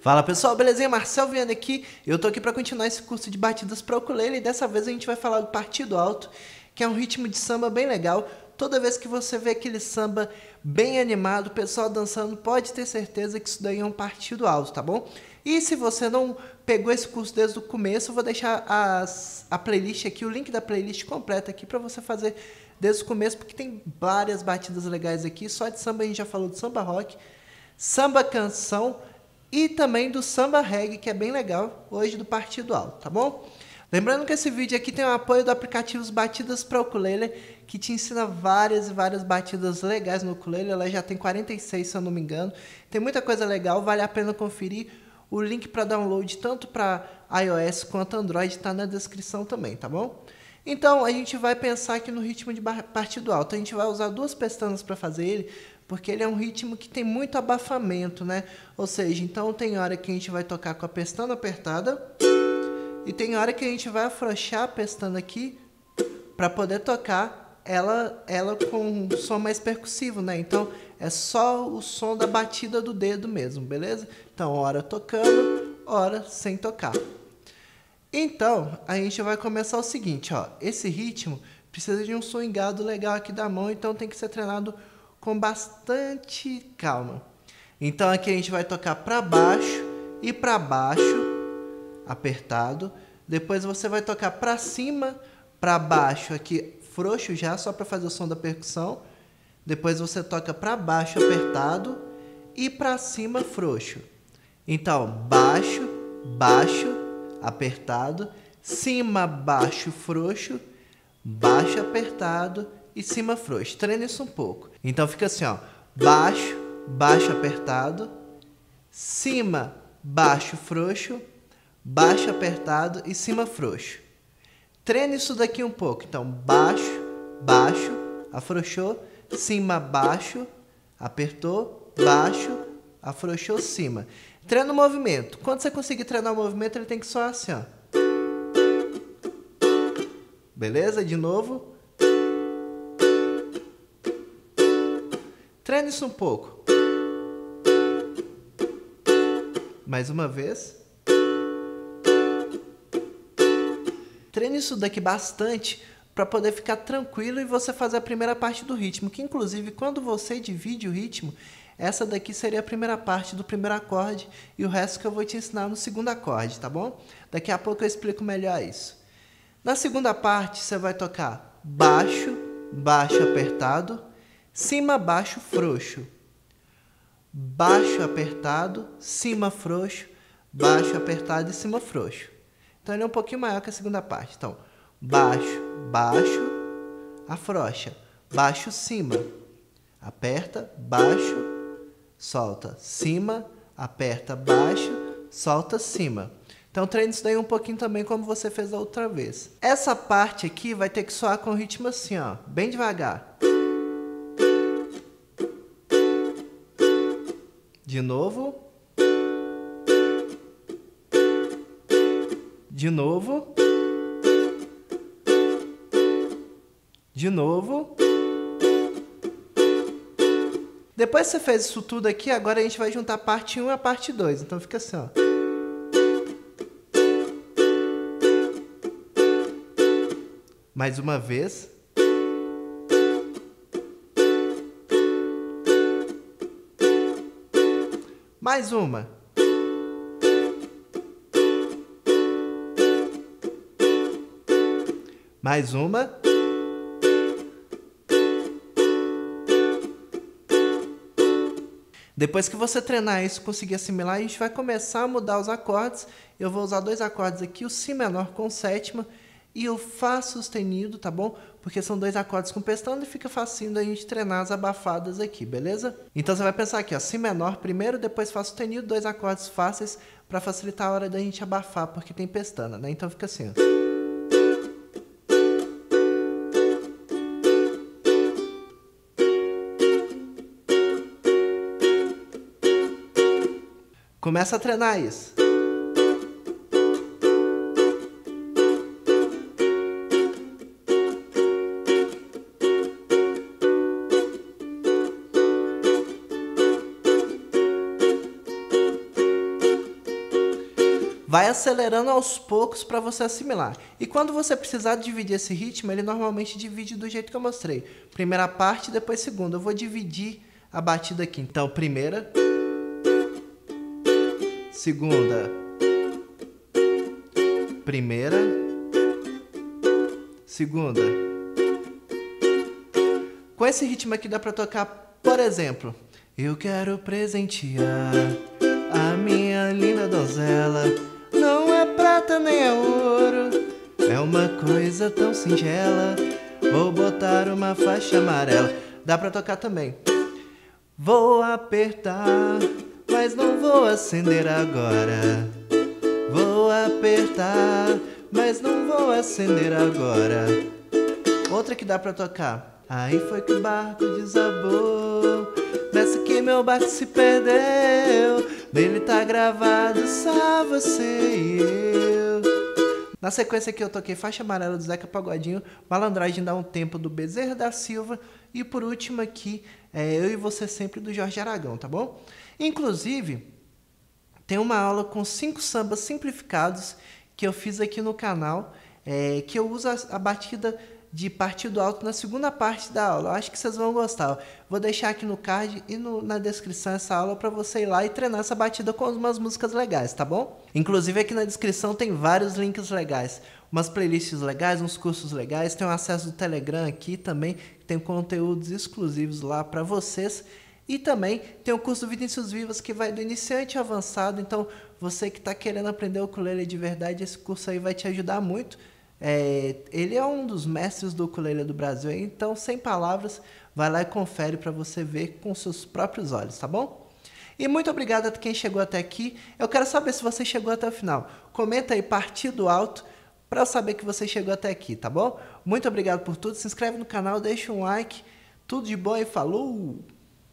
Fala pessoal, belezinha? Marcel Viana aqui. Eu tô aqui para continuar esse curso de batidas para ukulele e dessa vez a gente vai falar do partido alto, que é um ritmo de samba bem legal. Toda vez que você vê aquele samba bem animado, o pessoal dançando, pode ter certeza que isso daí é um partido alto, tá bom? E se você não pegou esse curso desde o começo, eu vou deixar a playlist aqui, o link da playlist completa aqui para você fazer desde o começo, porque tem várias batidas legais aqui. Só de samba a gente já falou do samba rock, samba canção e também do samba reggae, que é bem legal, hoje do partido alto, tá bom? Lembrando que esse vídeo aqui tem o apoio do aplicativo Batidas para Ukulele, que te ensina várias e várias batidas legais no ukulele. Ela já tem 46, se eu não me engano. Tem muita coisa legal, vale a pena conferir. O link para download, tanto para iOS quanto Android, está na descrição também, tá bom? Então, a gente vai pensar aqui no ritmo de partido alto. A gente vai usar duas pestanas para fazer ele, porque ele é um ritmo que tem muito abafamento, né? Ou seja, então tem hora que a gente vai tocar com a pestana apertada e tem hora que a gente vai afrouxar a pestana aqui para poder tocar ela com um som mais percussivo, né? Então é só o som da batida do dedo mesmo, beleza? Então, hora tocando, hora sem tocar. Então, a gente vai começar o seguinte, ó. Esse ritmo precisa de um swingado legal aqui da mão, então tem que ser treinado com bastante calma. Então aqui a gente vai tocar para baixo e para baixo, apertado. Depois você vai tocar para cima, para baixo, aqui frouxo já, só para fazer o som da percussão. Depois você toca para baixo, apertado, e para cima, frouxo. Então, baixo, baixo, apertado, cima, baixo, frouxo, baixo, apertado e cima, frouxo. Treina isso um pouco. Então fica assim, ó, baixo, baixo, apertado, cima, baixo, frouxo, baixo, apertado e cima, frouxo. Treina isso daqui um pouco. Então, baixo, baixo, afrouxou, cima, baixo, apertou, baixo, afrouxou, cima. Treina o movimento. Quando você conseguir treinar o movimento, ele tem que soar assim, ó. Beleza? De novo. Treina isso um pouco. Mais uma vez. Treine isso daqui bastante para poder ficar tranquilo e você fazer a primeira parte do ritmo, que inclusive quando você divide o ritmo, essa daqui seria a primeira parte do primeiro acorde e o resto que eu vou te ensinar no segundo acorde, tá bom? Daqui a pouco eu explico melhor isso. Na segunda parte você vai tocar baixo, baixo apertado, cima, baixo, frouxo, baixo apertado, cima, frouxo, baixo apertado e cima, frouxo. Então ele é um pouquinho maior que a segunda parte. Então, baixo, baixo, afrouxa, baixo, cima, aperta, baixo, solta, cima, aperta, baixo, solta, cima. Então treine isso daí um pouquinho também como você fez da outra vez. Essa parte aqui vai ter que soar com o ritmo assim, ó, bem devagar. De novo. De novo. De novo. Depois que você fez isso tudo aqui, agora a gente vai juntar a parte 1 e a parte 2. Então fica assim, ó. Mais uma vez. Mais uma. Mais uma. Depois que você treinar isso, conseguir assimilar, a gente vai começar a mudar os acordes. Eu vou usar dois acordes aqui, o Si menor com sétima e o Fá sustenido, tá bom? Porque são dois acordes com pestana e fica facinho da gente treinar as abafadas aqui, beleza? Então você vai pensar aqui, ó, Si menor primeiro, depois Fá sustenido, dois acordes fáceis para facilitar a hora da gente abafar, porque tem pestana, né? Então fica assim, ó. Começa a treinar isso. vai acelerando aos poucos para você assimilar. E quando você precisar dividir esse ritmo, ele normalmente divide do jeito que eu mostrei. Primeira parte, depois segunda. Eu vou dividir a batida aqui. Então, primeira, segunda, primeira, segunda. Com esse ritmo aqui dá para tocar, por exemplo, eu quero presentear a minha linda donzela, não é prata nem é ouro, é uma coisa tão singela, vou botar uma faixa amarela. Dá pra tocar também. Vou apertar, mas não vou acender agora. Vou apertar, mas não vou acender agora. Outra que dá pra tocar. Aí foi que o barco desabou, nessa que meu barco se perdeu, nele tá gravado só você e eu. Na sequência aqui eu toquei Faixa Amarela do Zeca Pagodinho, Malandragem Dá um Tempo do Bezerra da Silva e por último aqui Eu e Você Sempre do Jorge Aragão, tá bom? Inclusive, tem uma aula com 5 sambas simplificados que eu fiz aqui no canal, que eu uso a batida de partido alto na segunda parte da aula. Eu acho que vocês vão gostar. Vou deixar aqui no card e na descrição essa aula para você ir lá e treinar essa batida com umas músicas legais, tá bom? Inclusive aqui na descrição tem vários links legais, umas playlists legais, uns cursos legais, tem um acesso do Telegram aqui também, tem conteúdos exclusivos lá para vocês. E também tem o curso Vinícius Vivas que vai do iniciante ao avançado, então você que está querendo aprender o ukulele de verdade, esse curso aí vai te ajudar muito. Ele é um dos mestres do ukulele do Brasil, então sem palavras, vai lá e confere para você ver com seus próprios olhos, tá bom? E muito obrigado a quem chegou até aqui. Eu quero saber se você chegou até o final. Comenta aí partido alto para eu saber que você chegou até aqui, tá bom? Muito obrigado por tudo, se inscreve no canal, deixa um like, tudo de bom e falou!